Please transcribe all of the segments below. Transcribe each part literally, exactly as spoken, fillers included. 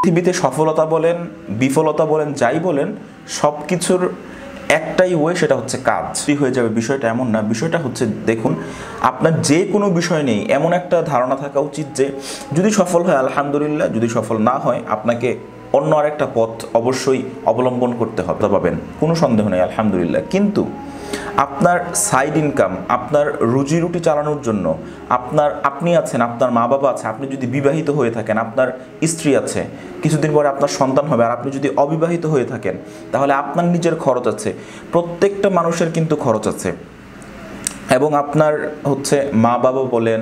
পৃথিবীতে সফলতা বলেন বিফলতা বলেন যাই বলেন সব কিছুর একটাই ওয়ে, সেটা হচ্ছে কাজ হয়ে যাবে। বিষয়টা এমন না, বিষয়টা হচ্ছে দেখুন আপনার যে কোনো বিষয় নেই এমন একটা ধারণা থাকা উচিত যে যদি সফল হয় আলহামদুলিল্লাহ, যদি সফল না হয় আপনাকে অন্য আরেকটা পথ অবশ্যই অবলম্বন করতে হবে, পাবেন কোনো সন্দেহ নেই আলহামদুলিল্লাহ। কিন্তু আপনার সাইড ইনকাম, আপনার রুজি রুটি চালানোর জন্য আপনার আপনি আছেন, আপনার মা বাবা আছে, আপনি যদি বিবাহিত হয়ে থাকেন, আপনার স্ত্রী আছে, কিছুদিন পরে আপনার সন্তান হবে, আর আপনি যদি অবিবাহিত হয়ে থাকেন তাহলে আপনার নিজের খরচ আছে, প্রত্যেকটা মানুষের কিন্তু খরচ আছে। এবং আপনার হচ্ছে মা বাবা বলেন।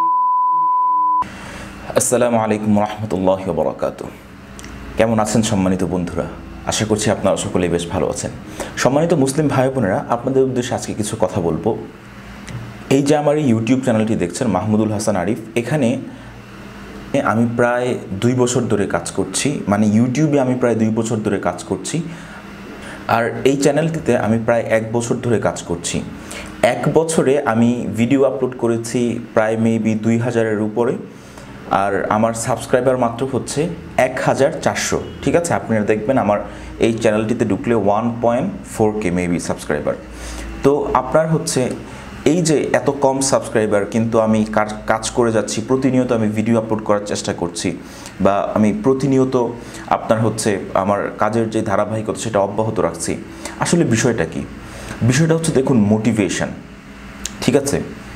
আসসালামুয়ালাইকুম রহমতুল্লাহি ওয়া বারাকাতুহু। কেমন আছেন সম্মানিত বন্ধুরা? আশা করছি আপনারা সকলেই বেশ ভালো আছেন। সম্মানিত মুসলিম ভাই বোনেরা, আপনাদের উদ্দেশ্যে আজকে কিছু কথা বলবো। এই যে আমার এই ইউটিউব চ্যানেলটি দেখছেন মাহমুদুল হাসান আরিফ, এখানে আমি প্রায় দুই বছর ধরে কাজ করছি, মানে ইউটিউবে আমি প্রায় দুই বছর ধরে কাজ করছি, আর এই চ্যানেলটিতে আমি প্রায় এক বছর ধরে কাজ করছি। এক বছরে আমি ভিডিও আপলোড করেছি প্রায় মেবি দুই হাজারের উপরে, আর আমার সাবস্ক্রাইবার মাত্র হচ্ছে এক হাজার চারশো। ঠিক আছে, আপনারা দেখবেন আমার এই চ্যানেলটিতে ঢুকলে one point four K maybe subscriber. তো আপনার হচ্ছে এই যে এত কম সাবস্ক্রাইবার, কিন্তু আমি কাজ করে যাচ্ছি, প্রতিনিয়ত আমি ভিডিও আপলোড করার চেষ্টা করছি, বা আমি প্রতিনিয়ত আপনার হচ্ছে আমার কাজের যে ধারাবাহিকতা সেটা অব্যাহত রাখছি। আসলে বিষয়টা কি? বিষয়টা হচ্ছে দেখুন মোটিভেশন। ঠিক আছে,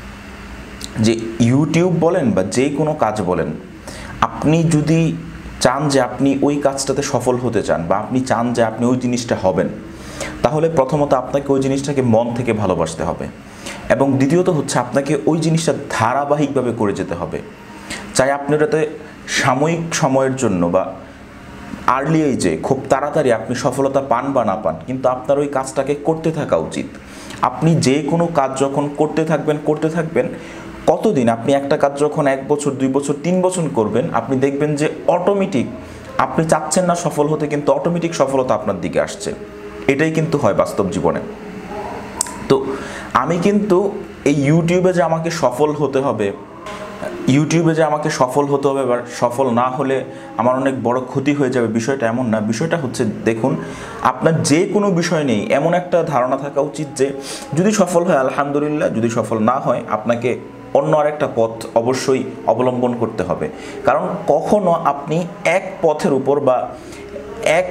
যে ইউটিউব বলেন বা যে কোনো কাজ বলেন, আপনি যদি চান যে আপনি ওই কাজটাতে সফল হতে চান, বা আপনি চান যে আপনি ওই জিনিসটা হবেন, তাহলে প্রথমত আপনাকে ওই জিনিসটাকে মন থেকে ভালোবাসতে হবে, এবং দ্বিতীয়ত হচ্ছে আপনাকে ওই জিনিসটা ধারাবাহিকভাবে করে যেতে হবে। চাই আপনি ওটাতে সাময়িক সময়ের জন্য বা আর্লি এজে খুব তাড়াতাড়ি আপনি সফলতা পান বা না পান, কিন্তু আপনার ওই কাজটাকে করতে থাকা উচিত। আপনি যে কোনো কাজ যখন করতে থাকবেন করতে থাকবেন কতদিন আপনি একটা কাজ যখন এক বছর দুই বছর তিন বছর করবেন, আপনি দেখবেন যে অটোমেটিক আপনি চাচ্ছেন না সফল হতে, কিন্তু অটোমেটিক সফলতা আপনার দিকে আসছে। এটাই কিন্তু হয় বাস্তব জীবনে। তো আমি কিন্তু এই ইউটিউবে যে আমাকে সফল হতে হবে, ইউটিউবে যে আমাকে সফল হতে হবে বা সফল না হলে আমার অনেক বড় ক্ষতি হয়ে যাবে, বিষয়টা এমন না। বিষয়টা হচ্ছে দেখুন আপনার যে কোনো বিষয় নেই এমন একটা ধারণা থাকা উচিত যে যদি সফল হয় আলহামদুলিল্লাহ, যদি সফল না হয় আপনাকে অন্য আরেকটা পথ অবশ্যই অবলম্বন করতে হবে। কারণ কখনো আপনি এক পথের উপর বা এক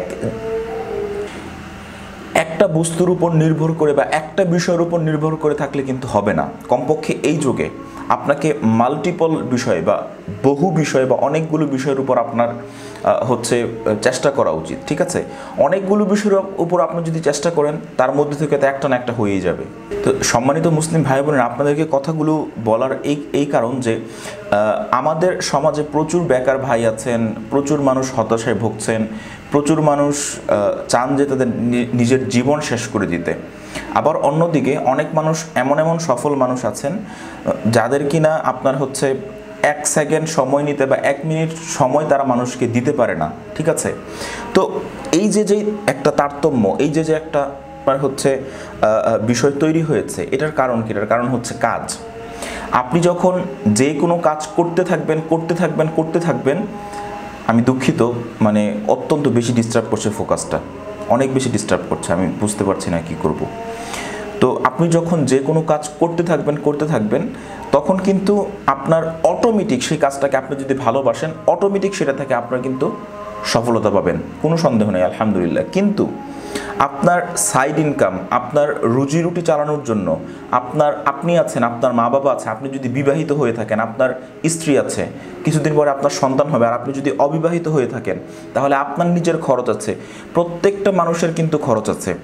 একটা বস্তুর উপর নির্ভর করে বা একটা বিষয়ের উপর নির্ভর করে থাকলে কিন্তু হবে না। কমপক্ষে এই যুগে আপনাকে মাল্টিপল বিষয় বা বহু বিষয় বা অনেকগুলো বিষয়ের উপর আপনার হচ্ছে চেষ্টা করা উচিত। ঠিক আছে, অনেকগুলো বিষয়ের উপর আপনি যদি চেষ্টা করেন তার মধ্যে থেকে তো একটা না একটা হয়েই যাবে। তো সম্মানিত মুসলিম ভাই বোনেরা, আপনাদেরকে কথাগুলো বলার এই এই কারণ যে আমাদের সমাজে প্রচুর বেকার ভাই আছেন, প্রচুর মানুষ হতাশায় ভুগছেন, প্রচুর মানুষ চান যে তাদের নিজের জীবন শেষ করে দিতে। আবার অন্যদিকে অনেক মানুষ এমন এমন সফল মানুষ আছেন যাদের কিনা আপনার হচ্ছে এক সেকেন্ড সময় নিতে বা এক মিনিট সময় তারা মানুষকে দিতে পারে না। ঠিক আছে, তো এই যে যে একটা তারতম্য, এই যে যে একটা আপনার হচ্ছে বিষয় তৈরি হয়েছে, এটার কারণ কি? এটার কারণ হচ্ছে কাজ। আপনি যখন যে কোনো কাজ করতে থাকবেন করতে থাকবেন করতে থাকবেন আমি দুঃখিত, মানে অত্যন্ত বেশি ডিস্টার্ব করছে, ফোকাসটা অনেক বেশি ডিস্টার্ব করছে, আমি বুঝতে পারছি না কি করব। তো আপনি যখন যে কোনো কাজ করতে থাকবেন করতে থাকবেন তখন কিন্তু আপনার অটোমেটিক সেই কাজটাকে আপনি যদি ভালোবাসেন, অটোমেটিক সেটা থেকে আপনার কিন্তু সফলতা পাবেন, কোনো সন্দেহ নেই আলহামদুলিল্লাহ। কিন্তু আপনার সাইড ইনকাম, আপনার রুজি রুটি চালানোর জন্য আপনার আপনি আছেন, আপনার মা বাবা আছে, আপনি যদি বিবাহিত হয়ে থাকেন, আপনার স্ত্রী আছে, কিছুদিন পরে আপনার সন্তান হবে, আর আপনি যদি অবিবাহিত হয়ে থাকেন তাহলে আপনার নিজের খরচ আছে, প্রত্যেকটা মানুষের কিন্তু খরচ আছে।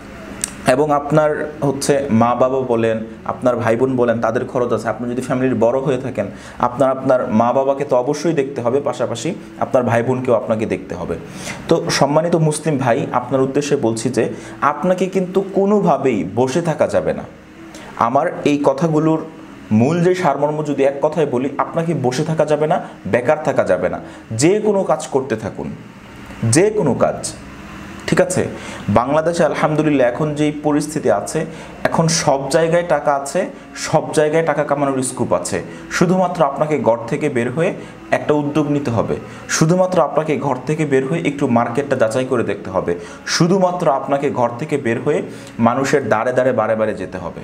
এবং আপনার হচ্ছে মা বাবা বলেন, আপনার ভাই বোন বলেন, তাদের খরচ আছে। আপনি যদি ফ্যামিলির বড় হয়ে থাকেন, আপনার আপনার মা বাবাকে তো অবশ্যই দেখতে হবে, পাশাপাশি আপনার ভাই বোনকেও আপনাকে দেখতে হবে। তো সম্মানিত মুসলিম ভাই, আপনার উদ্দেশ্যে বলছি যে আপনাকে কিন্তু কোনোভাবেই বসে থাকা যাবে না। আমার এই কথাগুলোর মূল যে সারমর্ম যদি এক কথায় বলি, আপনাকে বসে থাকা যাবে না, বেকার থাকা যাবে না, যে কোনো কাজ করতে থাকুন, যে কোনো কাজ। ঠিক আছে, বাংলাদেশে আলহামদুলিল্লাহ এখন যেই পরিস্থিতি আছে, এখন সব জায়গায় টাকা আছে, সব জায়গায় টাকা কামানোর স্কোপ আছে। শুধুমাত্র আপনাকে ঘর থেকে বের হয়ে একটা উদ্যোগ নিতে হবে, শুধুমাত্র আপনাকে ঘর থেকে বের হয়ে একটু মার্কেটটা যাচাই করে দেখতে হবে, শুধুমাত্র আপনাকে ঘর থেকে বের হয়ে মানুষের দাঁড়ে দাঁড়ে বারে বারে যেতে হবে।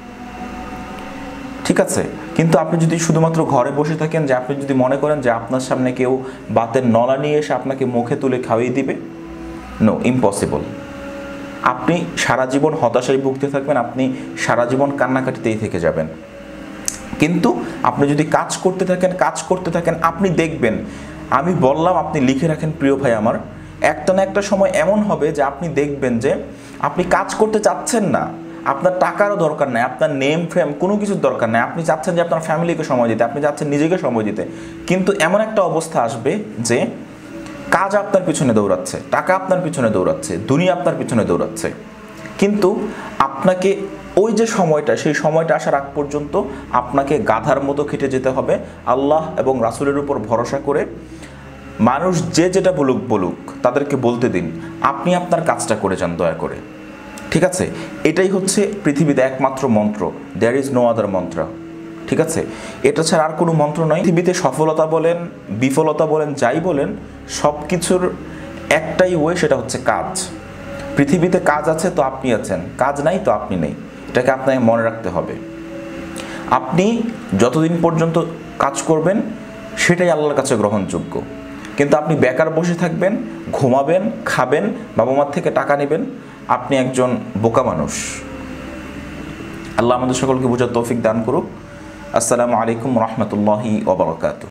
ঠিক আছে, কিন্তু আপনি যদি শুধুমাত্র ঘরে বসে থাকেন, যে আপনি যদি মনে করেন যে আপনার সামনে কেউ বাতের নলা নিয়ে এসে আপনাকে মুখে তুলে খাওয়িয়ে দিবে, নো, ইম্পসিবল। আপনি সারা জীবন হতাশায় ভুগতে থাকবেন, আপনি সারা জীবন কান্নাকাটিতেই থেকে যাবেন। কিন্তু আপনি যদি কাজ করতে থাকেন কাজ করতে থাকেন আপনি দেখবেন, আমি বললাম আপনি লিখে রাখেন প্রিয় ভাই আমার, একটা না একটা সময় এমন হবে যে আপনি দেখবেন যে আপনি কাজ করতে চাচ্ছেন না, আপনার টাকারও দরকার নাই, আপনার নেম ফ্রেম কোনো কিছুর দরকার নাই, আপনি চাচ্ছেন যে আপনার ফ্যামিলিকে সময় দিতে, আপনি চাচ্ছেন নিজেকে সময় দিতে, কিন্তু এমন একটা অবস্থা আসবে যে কাজ আপনার পিছনে দৌড়াচ্ছে, টাকা আপনার পিছনে দৌড়াচ্ছে, দুনিয়া আপনার পিছনে দৌড়াচ্ছে, কিন্তু আপনাকে ওই যে সময়টা, সেই সময়টা আসার আগ পর্যন্ত আপনাকে গাধার মতো খেটে যেতে হবে আল্লাহ এবং রাসূলের উপর ভরসা করে। মানুষ যে যেটা বলুক বলুক তাদেরকে বলতে দিন, আপনি আপনার কাজটা করে যান দয়া করে। ঠিক আছে, এটাই হচ্ছে পৃথিবীতে একমাত্র মন্ত্র, দেয়ার ইজ নো আদার মন্ত্র। ঠিক আছে, এটা ছাড়া আর কোনো মন্ত্র নয়। পৃথিবীতে সফলতা বলেন বিফলতা বলেন যাই বলেন, সব কিছুর একটাই ওয়ে, সেটা হচ্ছে কাজ। পৃথিবীতে কাজ আছে তো আপনি আছেন, কাজ নাই তো আপনি নেই, এটাকে আপনাকে মনে রাখতে হবে। আপনি যতদিন পর্যন্ত কাজ করবেন সেটাই আল্লাহর কাছে গ্রহণযোগ্য, কিন্তু আপনি বেকার বসে থাকবেন, ঘুমাবেন, খাবেন, বাবা মার থেকে টাকা নেবেন, আপনি একজন বোকা মানুষ। আল্লাহ আমাদের সকলকে বোঝার তৌফিক দান করুক। আসসালামু আলাইকুম রহমতুল্লাহি ওয়া বারাকাতুহু।